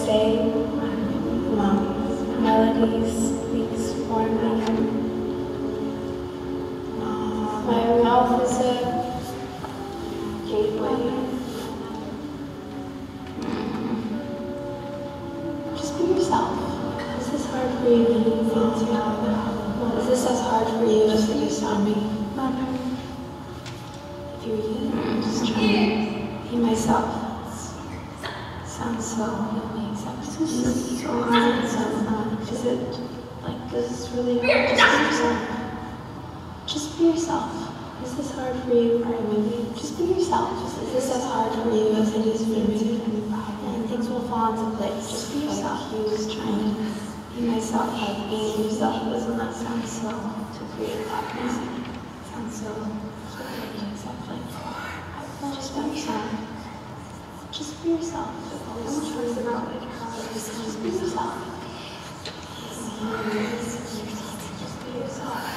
say melodies speaks for me. My mouth is a gateway. Just be yourself. Is this hard for you? Is this as hard for you as it is for me? If you're you, I'm just trying to be myself. Sounds so healing. Sounds so hard. Sounds not. Is it like this is really hard? Just be yourself. Just be yourself. Is this hard for you? Just be yourself. Is this as hard for you as it is for me? And things will fall into place. Just be yourself. He was trying to be myself. Like being yourself. Doesn't that sound so to create happiness? Sounds so being yourself. Like just be yourself. Just be yourself. Just be yourself. Just be yourself.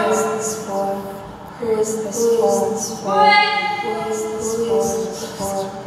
Who is this for?